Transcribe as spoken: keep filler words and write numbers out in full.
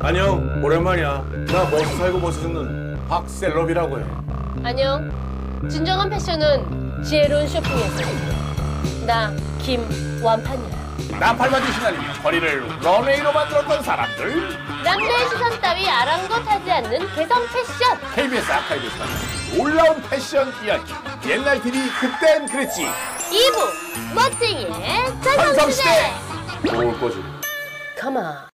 안녕, 오랜만이야. 나 멋서 살고 멋서 죽는 박셀럽이라고 해. 안녕. 진정한 패션은 지혜로운 쇼핑에서. 나 김완판이야. 나팔바지 신나리며 거리를 런웨이로 만들었던 사람들. 남자의 시선 따위 아랑곳하지 않는 개성 패션. 케이비에스 아카이브에서 만난 놀라운 패션 이야기. 옛날 티비 그땐 그랬지. 이 부 멋쟁이의 전성시대. 전성시대. 좋을 거지. Come on.